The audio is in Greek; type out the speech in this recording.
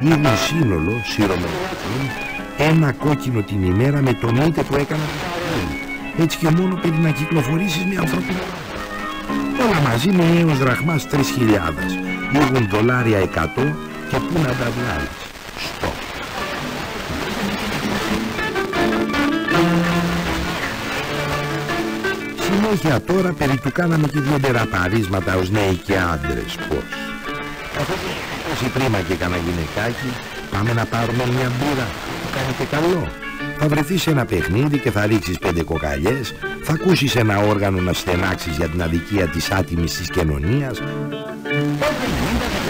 Ήγουν σύνολο, σύρωμενο ένα κόκκινο την ημέρα με τον ούτε που έκανα έτσι και μόνο πρέπει να κυκλοφορήσεις με ανθρώπινο. Όλα μαζί με έως δραχμάς 3.000. Ήγουν δολάρια 100 και πού να τα βγάλεις. Στο. Συνέχεια τώρα περί του κάναμε και δύο τεραπαρίσματα ως νέοι και άντρες. Πώς. Όσοι πρίμα και κανένα γυναικάκι, πάμε να πάρουμε μια μπύρα που κάνει και καλό. Θα βρεθείς σε ένα παιχνίδι και θα ρίξεις 5 κοκαλιές, θα ακούσεις ένα όργανο να στενάξεις για την αδικία της άτιμης της κοινωνίας.